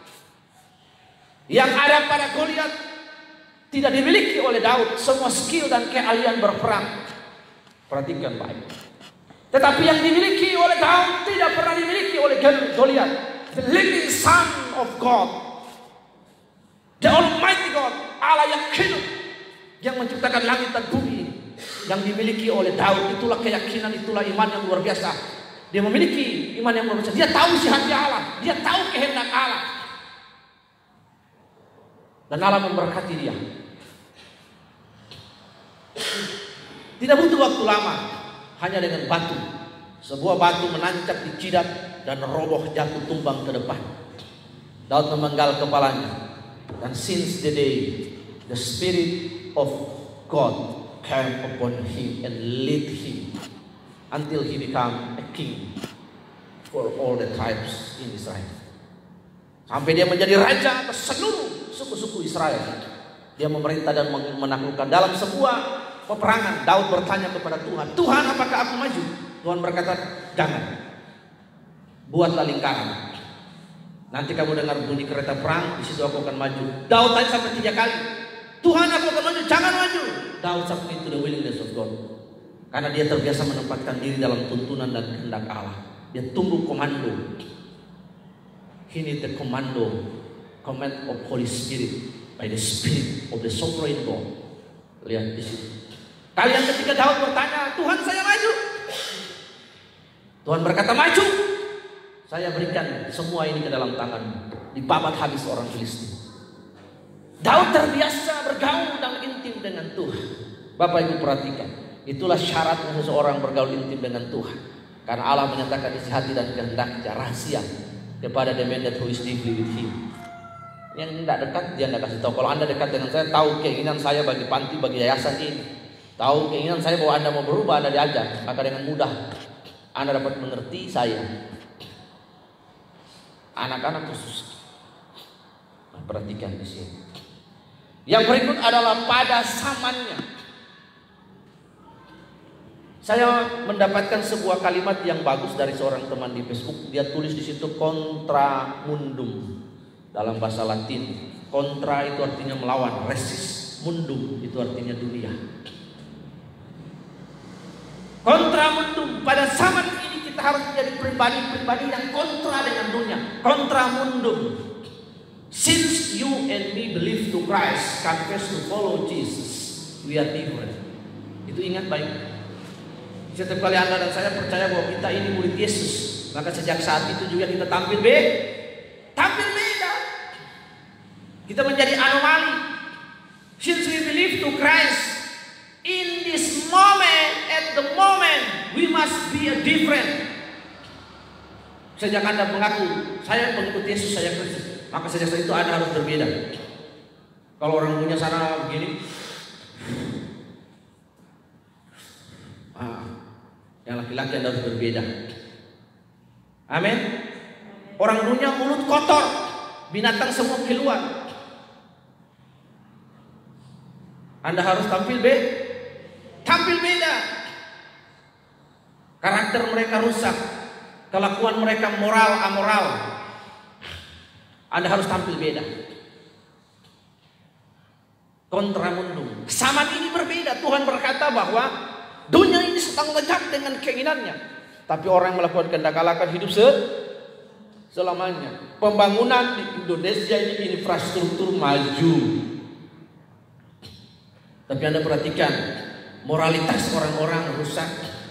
Yang ada pada Goliat tidak dimiliki oleh Daud, semua skill dan keahlian berperang. Perhatikan baik. Tetapi yang dimiliki oleh Daud tidak pernah dimiliki oleh Goliat. The living Son of God, the Almighty God, Allah yang hidup, yang menciptakan langit dan bumi, yang dimiliki oleh Daud. Itulah keyakinan, itulah iman yang luar biasa. Dia memiliki iman yang luar biasa. Dia tahu isi hati Allah, dia tahu kehendak Allah, dan Allah memberkati dia. Tidak butuh waktu lama, hanya dengan batu. Sebuah batu menancap di jidat dan roboh, jatuh tumbang ke depan. Daud memenggal kepalanya. Dan since the day the Spirit of God came upon him and lead him until he became a king for all the tribes in Israel. Sampai dia menjadi raja atas seluruh suku-suku Israel. Dia memerintah dan menaklukkan. Dalam sebuah peperangan, Daud bertanya kepada Tuhan, Tuhan, apakah aku maju? Tuhan berkata, jangan. Buatlah lingkaran. Nanti kamu dengar bunyi kereta perang, di situ aku akan maju. Daud tanya sampai 3 kali, Tuhan, aku akan maju, jangan maju. Daud submit to the willingness of God, karena dia terbiasa menempatkan diri dalam tuntunan dan kehendak Allah. Dia tunggu komando. He need the command of Holy Spirit by the Spirit of the Sovereign God. Lihat di situ. Kalian ketika Daud bertanya, Tuhan saya maju. Tuhan berkata maju. Saya berikan semua ini ke dalam tanganmu. Dibabat habis orang Filistin. Daud terbiasa bergaul dan intim dengan Tuhan. Bapak Ibu perhatikan. Itulah syaratnya seseorang bergaul intim dengan Tuhan. Karena Allah menyatakan isi hati dan kehendaknya rahasia kepada the man that who is deeply with him. Yang tidak dekat dia tidak kasih tahu. Kalau Anda dekat dengan saya, tahu keinginan saya bagi panti, bagi yayasan ini, tahu keinginan saya bahwa Anda mau berubah, Anda diajak, maka dengan mudah Anda dapat mengerti saya. Anak-anak khusus. Nah, perhatikan di sini. Yang berikut adalah pada zamannya. Saya mendapatkan sebuah kalimat yang bagus dari seorang teman di Facebook. Dia tulis di situ contra mundum dalam bahasa Latin. Kontra itu artinya melawan, resist. Mundum itu artinya dunia. Kontra mundum. Pada zaman ini kita harus menjadi pribadi-pribadi yang kontra dengan dunia. Kontra mundum. Since you and me believe to Christ, confess to follow Jesus, we are different. Itu ingat baik. Setiap kali Anda dan saya percaya bahwa kita ini murid Yesus, maka sejak saat itu juga kita tampil beda. Kita menjadi anomali. Since we believe to Christ, in this moment, at the moment, we must be a different. Sejak Anda mengaku saya pengikut Yesus, saya Kristus, maka sejak saat itu Anda harus berbeda. Kalau orang punya sana begini, yang laki-laki Anda harus berbeda. Amin. Orang dunia mulut kotor, binatang semua keluar. Anda harus tampil beda. Karakter mereka rusak, kelakuan mereka moral amoral. Anda harus tampil beda. Kontramundum. Zaman ini berbeda. Tuhan berkata bahwa dunia ini sedang lejat dengan keinginannya, tapi orang yang melakukan kehendak Allah akan hidup selamanya. Pembangunan di Indonesia ini infrastruktur maju, tapi Anda perhatikan moralitas orang-orang rusak.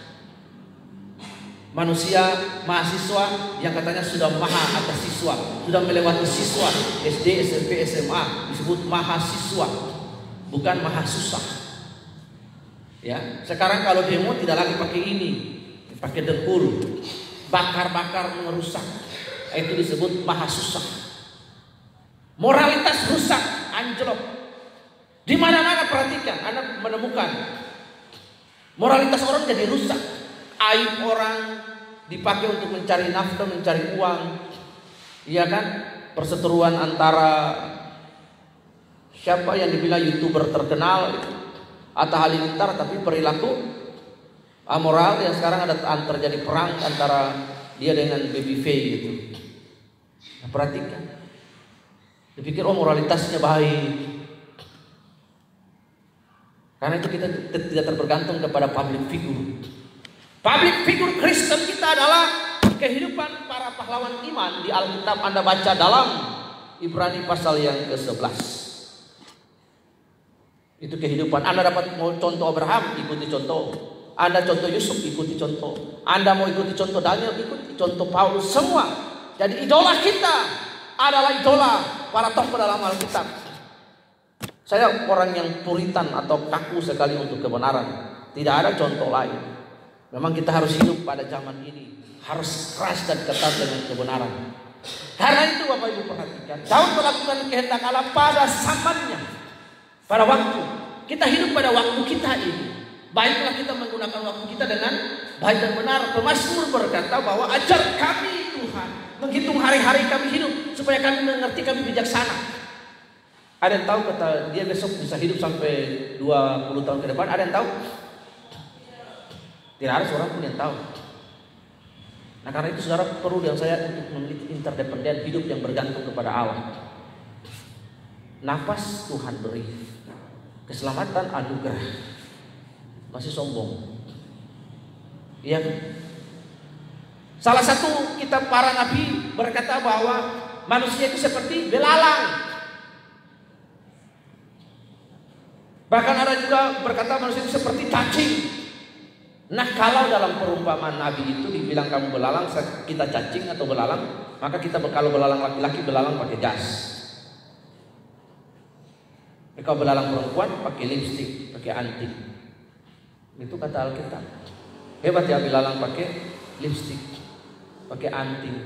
Manusia mahasiswa yang katanya sudah maha atas siswa, sudah melewati siswa SD, SMP, SMA, disebut mahasiswa, bukan mahasusah. Ya, sekarang kalau demo tidak lagi pakai ini, pakai dengkul, bakar-bakar merusak. Itu disebut mahasusah. Moralitas rusak, anjlok. Di mana-mana perhatikan, Anda menemukan moralitas orang jadi rusak. Aib orang dipakai untuk mencari nafkah, mencari uang. Iya kan? Perseteruan antara siapa yang dibilang YouTuber terkenal itu, Atta Halilintar, tapi perilaku amoral yang sekarang ada terjadi perang antara dia dengan Baby V gitu. Nah, perhatikan. Dipikir moralitasnya baik. Karena itu kita tidak terbergantung kepada public figure. Public figure Kristen kita adalah kehidupan para pahlawan iman. Di Alkitab Anda baca dalam Ibrani pasal yang ke-11. Itu kehidupan. Anda dapat mau contoh Abraham, ikuti contoh. Anda contoh Yusuf, ikuti contoh. Anda mau ikuti contoh Daniel, ikuti contoh Paulus. Semua. Jadi idola kita adalah idola para tokoh dalam Alkitab. Saya orang yang puritan atau kaku sekali untuk kebenaran. Tidak ada contoh lain. Memang kita harus hidup pada zaman ini, harus keras dan ketat dengan kebenaran. Karena itu Bapak Ibu perhatikan, Daud melakukan kehendak Allah pada zamannya. Pada waktu kita hidup pada waktu kita ini, baiklah kita menggunakan waktu kita dengan baik dan benar. Pemazmur berkata bahwa ajar kami Tuhan menghitung hari-hari kami hidup, supaya kami mengerti, kami bijaksana. Ada yang tahu kata dia besok bisa hidup sampai 20 tahun ke depan? Ada yang tahu? Tidak ada seorang pun yang tahu. Nah, karena itu saudara perlu yang saya untuk memiliki interdependen, hidup yang bergantung kepada Allah. Nafas Tuhan beri, keselamatan anugerah. Masih sombong. Iya. Salah satu kitab para nabi berkata bahwa manusia itu seperti belalang. Bahkan ada juga berkata manusia itu seperti cacing. Nah, kalau dalam perumpamaan nabi itu dibilang kamu belalang, kita cacing atau belalang, maka kita kalau belalang laki-laki, belalang pakai jas. Kalau belalang perempuan pakai lipstik, pakai anting. Itu kata Alkitab. Hebat ya belalang pakai lipstik, pakai anting.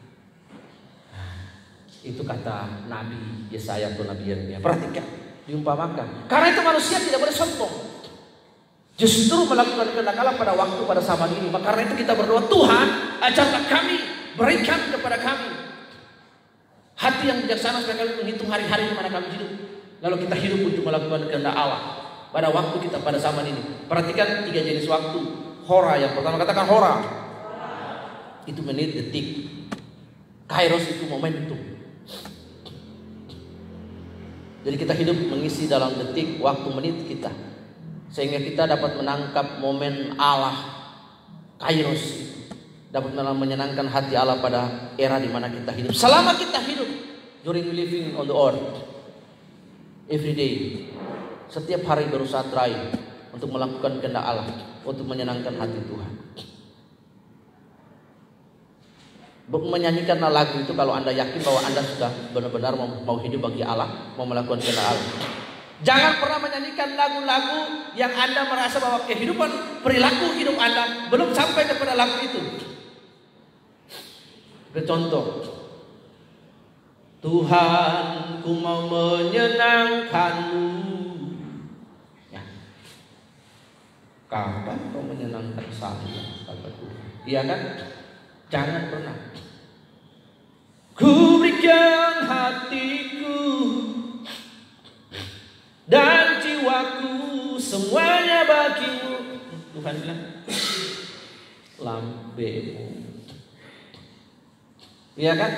Itu kata Nabi Yesaya atau Nabi Yeremia. Perhatikan, diumpamakan. Karena itu manusia tidak boleh sombong. Justru melakukan kehendak Allah pada waktu pada zaman ini. Maka karena itu kita berdoa, Tuhan, ajarlah kami, berikan kepada kami hati yang bijaksana supaya kami menghitung hari-hari di mana kami hidup. Lalu kita hidup untuk melakukan kehendak Allah pada waktu kita pada zaman ini. Perhatikan 3 jenis waktu. Hora yang pertama, katakan hora. Itu menit, detik. Kairos itu momentum. Jadi kita hidup mengisi dalam detik, waktu, menit kita, sehingga kita dapat menangkap momen Allah. Kairos dapat menyenangkan hati Allah pada era di mana kita hidup. Selama kita hidup, during living on the earth, every day, setiap hari berusaha try untuk melakukan kehendak Allah, untuk menyenangkan hati Tuhan. Menyanyikan lagu itu kalau Anda yakin bahwa Anda sudah benar-benar mau hidup bagi Allah, mau melakukan kehendak Allah. Jangan pernah menyanyikan lagu-lagu yang Anda merasa bahwa kehidupan, perilaku hidup Anda belum sampai kepada lagu itu. Contoh, Tuhan, ku mau menyenangkanmu. Ya. Kapan kau menyenangkan saya, kata Tuhan? Iya kan? Jangan pernah. Ku berikan hatiku dan jiwaku semuanya bagimu. Tuhan bilang, lambemu. Iya kan?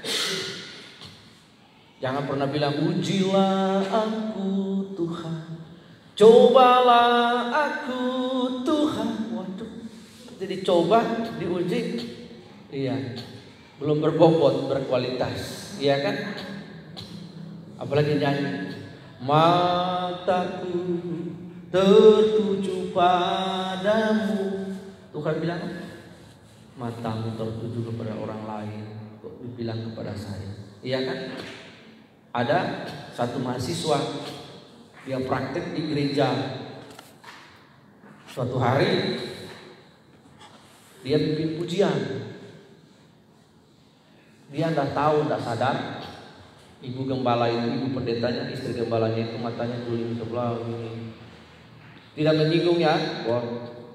Jangan pernah bilang, ujilah aku Tuhan, cobalah aku Tuhan. Waduh, jadi coba, diuji. Iya, belum berbobot, berkualitas. Iya kan? Apalagi nyanyi, mataku tertuju padamu. Tuhan bilang, matamu tertuju kepada orang lain, kok dibilang kepada saya. Iya kan? Ada satu mahasiswa, dia praktek di gereja. Suatu hari dia bikin pujian. Dia tidak tahu, tidak sadar, ibu gembala itu, ibu pendetanya, istri gembalanya itu matanya juling sebelah ini. Tidak menyinggung ya, wah.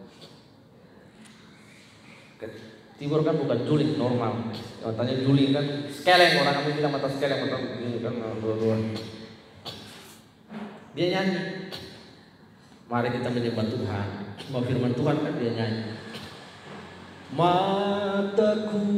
Timur kan bukan juling normal, matanya juling kan, skeleng, orang kami bilang mata skeleng, mata begini kan, dua-dua. Dia nyanyi, mari kita menyembah Tuhan, mau firman Tuhan kan dia nyanyi. Mataku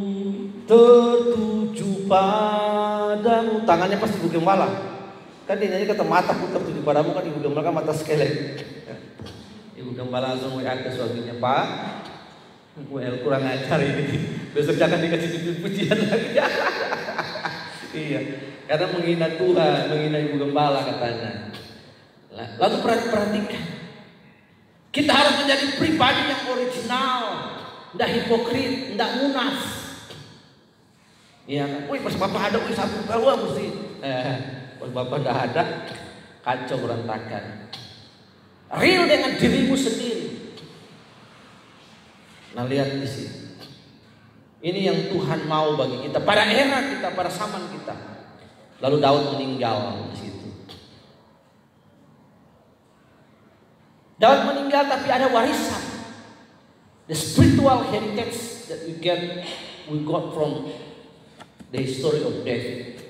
tertuju padamu, tangannya pasti ibu gembala. Kan dia nyanyi kata mataku tertuju padamu, kan ibu gembala kan mata skeleng. Ibu gembala langsung WA ke suaminya, Pak, kurang ajar ini, besok jangan dikasih pujian lagi. Iya, karena menghina Tuhan, menghina ibu gembala katanya. Lalu perhatikan, kita harus menjadi pribadi yang original, tidak hipokrit, tidak munas. Iya kan? Wih, pas bapak ada, wih satu bawa mesti. Pas bapak tidak ada, kacau berantakan. Real dengan dirimu sendiri. Nah, lihat di sini. Ini yang Tuhan mau bagi kita pada era kita, pada zaman kita. Lalu Daud meninggal di situ. Daud meninggal tapi ada warisan. The spiritual heritage that we got from the story of David.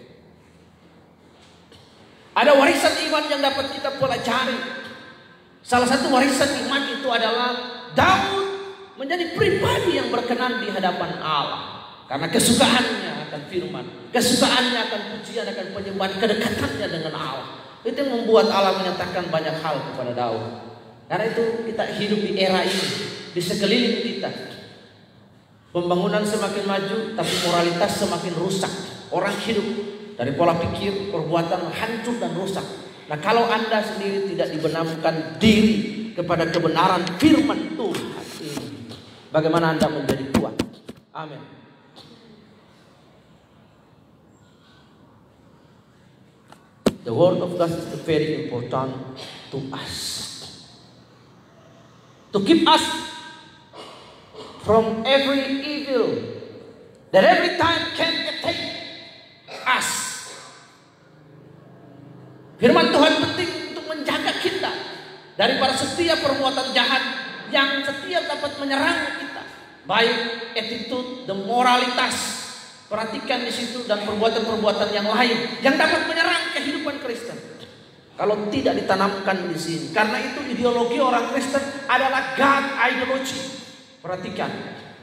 Ada warisan iman yang dapat kita pelajari. Salah satu warisan iman itu adalah Daud menjadi pribadi yang berkenan di hadapan Allah. Karena kesukaannya akan firman, kesukaannya akan pujian, akan penyembahan, kedekatannya dengan Allah. Itu yang membuat Allah menyatakan banyak hal kepada Daud. Karena itu kita hidup di era ini, di sekeliling kita. Pembangunan semakin maju, tapi moralitas semakin rusak. Orang hidup dari pola pikir, perbuatan hancur dan rusak. Nah, kalau Anda sendiri tidak dibenamkan diri kepada kebenaran firman Tuhan ini, bagaimana Anda menjadi kuat? Amin. The word of God is very important to us. To keep us from every evil that every time can attack us. Firman Tuhan penting untuk menjaga kita daripada setiap perbuatan jahat yang setiap dapat menyerang kita. Baik attitude dan moralitas. Perhatikan di situ, dan perbuatan-perbuatan yang lain yang dapat menyerang kehidupan Kristen. Kalau tidak ditanamkan di sini, karena itu ideologi orang Kristen adalah God ideology. Perhatikan,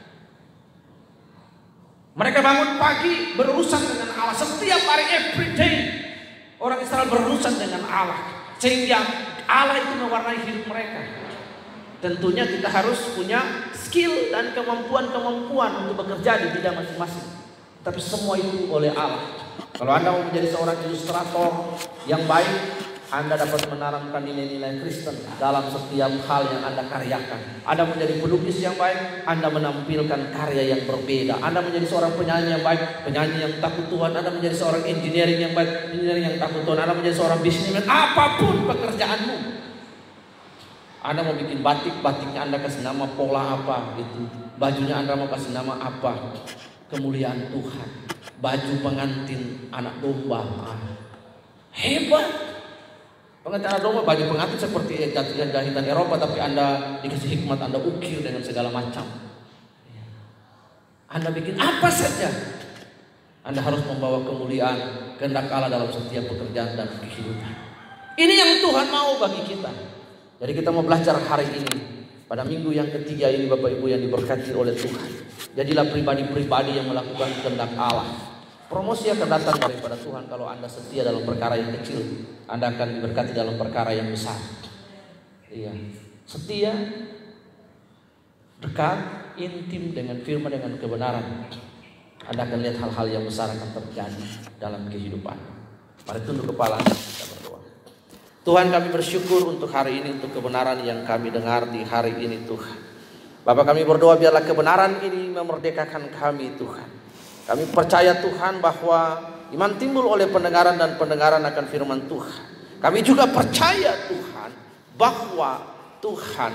mereka bangun pagi berurusan dengan Allah setiap hari, every day. Orang Israel berurusan dengan Allah, sehingga Allah itu mewarnai hidup mereka. Tentunya kita harus punya skill dan kemampuan untuk bekerja di bidang masing-masing. Tapi semua itu oleh Allah. Kalau Anda mau menjadi seorang ilustrator yang baik, Anda dapat menanamkan nilai-nilai Kristen dalam setiap hal yang Anda karyakan. Anda menjadi pelukis yang baik, Anda menampilkan karya yang berbeda. Anda menjadi seorang penyanyi yang baik, penyanyi yang takut Tuhan. Anda menjadi seorang engineering yang baik, engineering yang takut Tuhan. Anda menjadi seorang bisnismen, apapun pekerjaanmu. Anda mau bikin batik, batiknya Anda kasih nama pola apa gitu. Bajunya Anda mau kasih nama apa? Kemuliaan Tuhan. Baju pengantin anak domba. Hebat. Pengantin anak domba, baju pengantin seperti jahitan Eropa, tapi Anda dikasih hikmat, Anda ukir dengan segala macam. Anda bikin apa saja. Anda harus membawa kemuliaan kehendak Allah dalam setiap pekerjaan dan kehidupan. Ini yang Tuhan mau bagi kita. Jadi kita mau belajar hari ini, pada minggu yang ketiga ini, Bapak Ibu yang diberkati oleh Tuhan. Jadilah pribadi-pribadi yang melakukan kehendak Allah. Promosi akan datang daripada Tuhan kalau Anda setia dalam perkara yang kecil. Anda akan diberkati dalam perkara yang besar. Iya, setia, dekat, intim dengan firman, dengan kebenaran. Anda akan lihat hal-hal yang besar akan terjadi dalam kehidupan. Mari tunduk kepala, kita berdoa. Tuhan, kami bersyukur untuk hari ini, untuk kebenaran yang kami dengar di hari ini Tuhan. Bapak, kami berdoa biarlah kebenaran ini memerdekakan kami Tuhan. Kami percaya Tuhan bahwa iman timbul oleh pendengaran dan pendengaran akan firman Tuhan. Kami juga percaya Tuhan bahwa Tuhan,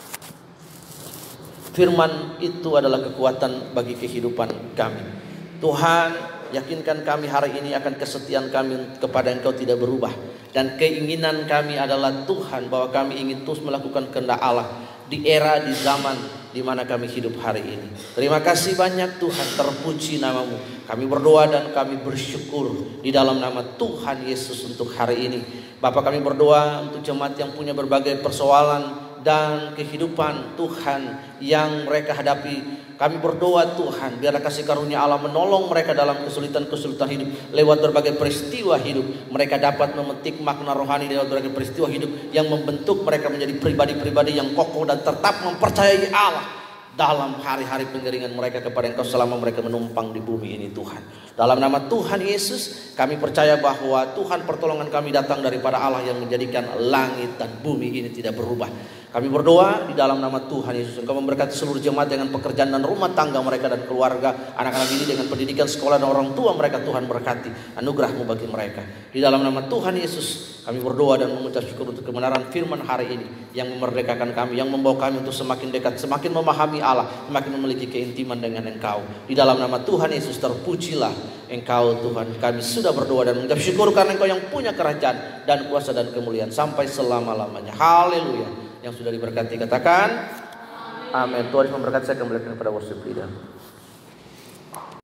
firman itu adalah kekuatan bagi kehidupan kami. Tuhan, yakinkan kami hari ini akan kesetiaan kami kepada Engkau tidak berubah. Dan keinginan kami adalah Tuhan, bahwa kami ingin terus melakukan kehendak Allah di era, di zaman di mana kami hidup hari ini. Terima kasih banyak Tuhan, terpuji nama-Mu. Kami berdoa dan kami bersyukur di dalam nama Tuhan Yesus untuk hari ini. Bapak, kami berdoa untuk jemaat yang punya berbagai persoalan dan kehidupan Tuhan yang mereka hadapi. Kami berdoa Tuhan, biarlah kasih karunia Allah menolong mereka dalam kesulitan-kesulitan hidup. Lewat berbagai peristiwa hidup, mereka dapat memetik makna rohani lewat berbagai peristiwa hidup yang membentuk mereka menjadi pribadi-pribadi yang kokoh dan tetap mempercayai Allah dalam hari-hari pengeringan mereka kepada Engkau selama mereka menumpang di bumi ini Tuhan. Dalam nama Tuhan Yesus, kami percaya bahwa Tuhan, pertolongan kami datang daripada Allah yang menjadikan langit dan bumi ini tidak berubah. Kami berdoa di dalam nama Tuhan Yesus, Engkau memberkati seluruh jemaat dengan pekerjaan dan rumah tangga mereka dan keluarga, anak-anak ini dengan pendidikan, sekolah dan orang tua mereka. Tuhan berkati, anugerah-Mu bagi mereka. Di dalam nama Tuhan Yesus, kami berdoa dan mengucap syukur untuk kebenaran firman hari ini yang memerdekakan kami, yang membawa kami untuk semakin dekat, semakin memahami Allah, semakin memiliki keintiman dengan Engkau. Di dalam nama Tuhan Yesus, terpujilah Engkau Tuhan. Kami sudah berdoa dan mengucap syukur karena Engkau yang punya kerajaan dan kuasa dan kemuliaan sampai selama-lamanya. Haleluya. Yang sudah diberkati katakan amin. Tuhan memberkati. Saya kembali kepada worship leader.